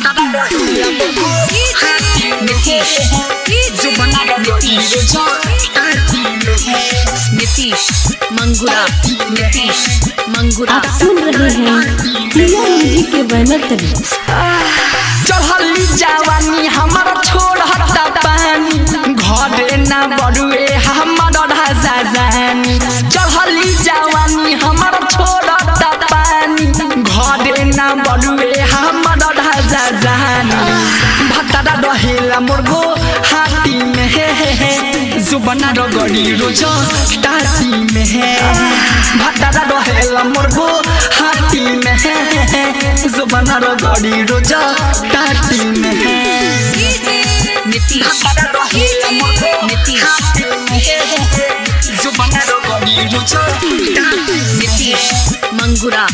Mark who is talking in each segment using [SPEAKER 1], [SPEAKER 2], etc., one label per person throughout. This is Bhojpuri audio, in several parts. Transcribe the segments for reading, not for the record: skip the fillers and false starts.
[SPEAKER 1] नीतीश मंगुरा। आप सुन रहे हैं प्रिया म्यूजिक के बैनर तले।
[SPEAKER 2] चढ़ली जवानी हमारा छोड़ हटा पानी घरे ना बड़ुए हमारा ढाजा जानी। चढ़ली जवानी हमारा छोड़ हटा पानी घरे ना बड़ुए हमारा ढाजा जानी। भत्ता रहेला मुर्गो हाथी में है जुबाना रगड़ी रोज टाटी में है। भत्ता रहेला मुर्गो हाथी में है जुबाना रगड़ी रोज टाटी में है। नीतीश जुबाना रगड़ी रोज
[SPEAKER 1] नीतीश मंगुरा।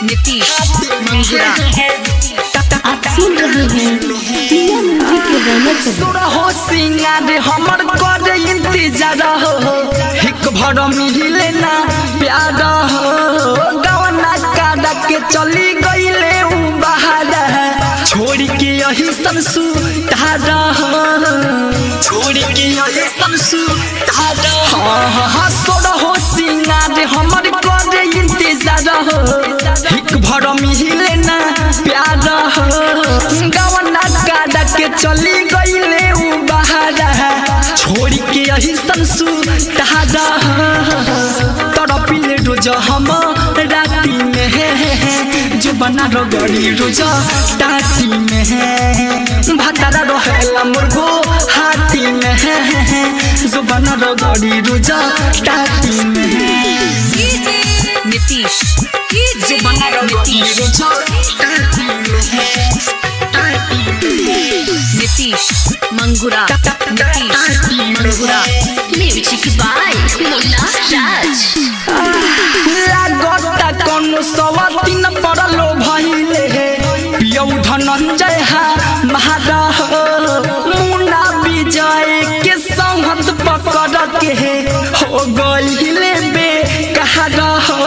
[SPEAKER 1] आप सुन रहे हैं प्रिया म्यूजिक के बैनर तले।
[SPEAKER 2] सुरहो सिंगार हमर कर इंतजार हो हिक भर मिले ना प्यार हो। गवना काट के चली गईले उ बाहर छोड़ के यही संसु तारा छोड़ के यही संसु तारा। हाँ सुरहो सिंगार हमर कर इंतजार हो हिक भर मिले ना प्यार हो। गवना काट के चली गईले उ बाहर छोड़ के यही संसु तारा। तड़पिले रोज हम राती में जुबाना रगड़ी रोज टाटी में है। भत्ता रहेला मुर्गो हाथी में जुबाना रगड़ी रोज टाटी में है।
[SPEAKER 1] नीतीश
[SPEAKER 2] जुबाना रगड़ी रोज टाटी में है।
[SPEAKER 1] नीतीश मंगुरा। Music by Munna Raj.
[SPEAKER 2] लागता कोनो सवातीन पड़लो भइले पियौ धनंजय हा महारा मुन्ना विजय के संहत पकड़ के हो गइले बे कहारा हो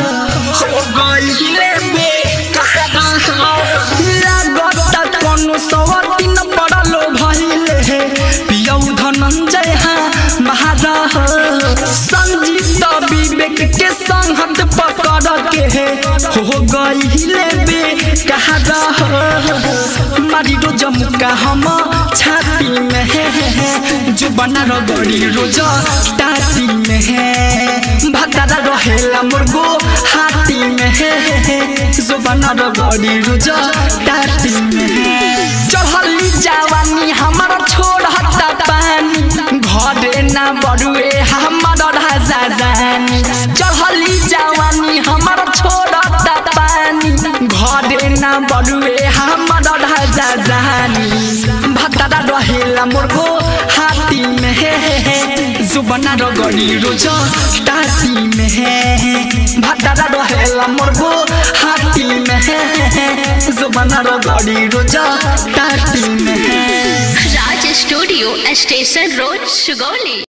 [SPEAKER 2] गइले बे कहारा। लागता कोनो सवातीन पड़लो भइले पियौ धनंजय हा महारा संजीत विवेक के संहत पकड़ के हो गइले बे कहारा। मारी रोज मुका हम छाती में जुबाना रगड़ी रोज टाटी में है। भत्ता रहेला मुर्गो हाथी में जुबाना रगड़ी रोज टाटी में है। चढ़ली जवानी हमारा छोड़ हटा पानी घरे ना बड़ुए हमारा ढाजा जानी। चढ़ली जवानी हमारा छोड़ हटा पानी घरे ना बड़ुए हमारा ढाजा जानी। भत्ता रहेला मुर्गो हाथी में जुबाना रगड़ी रोज टाटी में है। भत्ता रहेला मुर्गो हाथी में जुबाना रगड़ी रोज टाटी में है।
[SPEAKER 1] Raj studio station road Sugauli.